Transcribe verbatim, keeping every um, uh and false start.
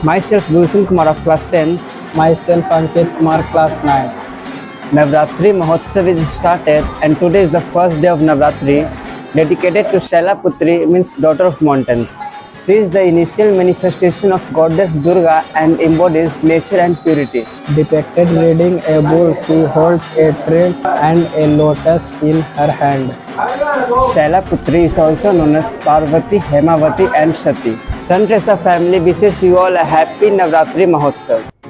Myself Gulshan Kumar of class ten. Myself Ankit Kumar, class nine. Navratri Mahotsav is started and today is the first day of Navratri dedicated to Shailaputri, means daughter of mountains. She is the initial manifestation of goddess Durga and embodies nature and purity. Depicted reading a bull, she holds a tree and a lotus in her hand. Shailaputri is also known as Parvati, Hemavati and Sati. Sun Teresa family wishes you all a happy Navratri Mahotsav.